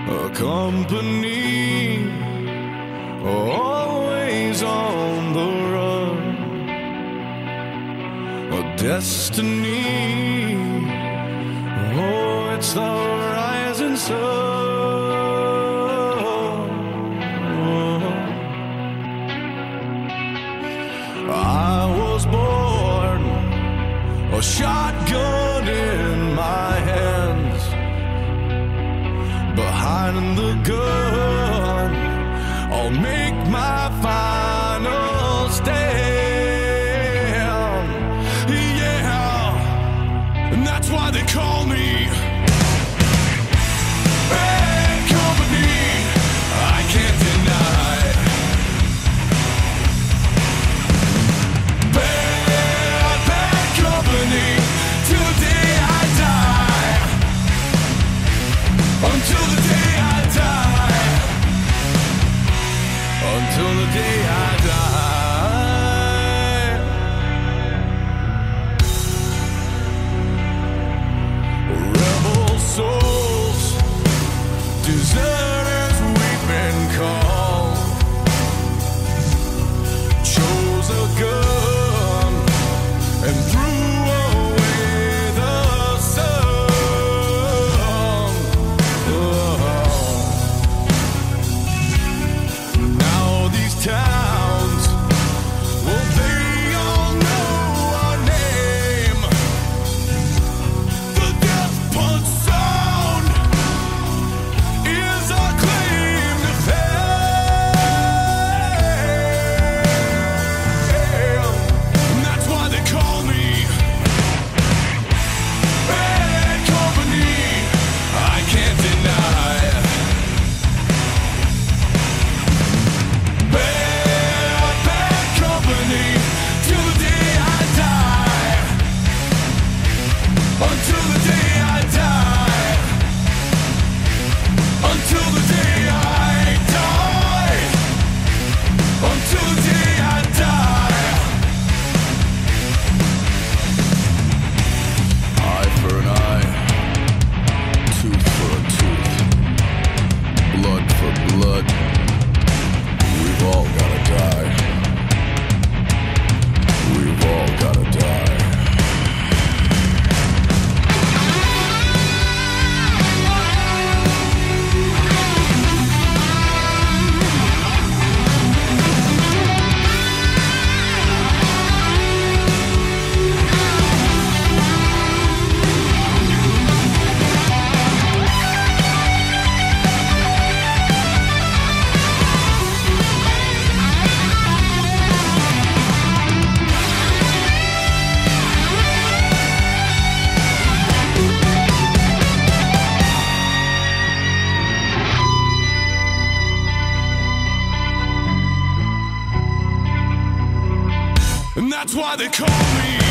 a company, always on the run, a destiny. Oh, it's the rising sun. I was born, a shotgun in my hands, behind the gun, I'll make my final stand. Yeah, and that's why they call me bad company. I can't deny bad company till the day I die. Until the day I die. Until the day I die. Rebel souls, deserters we've been called. Chose a gun and threw away the sun. Now these towns, well, they all know our name. The death punch sound is our claim to fame. And that's why they call me bad company. I can't deny bad company till the day I die. Until the day I die. Until the day I die. Until the day I die. Eye for an eye, tooth for a tooth, blood for blood. We've all gotta die. We've all gotta die. And that's why they call me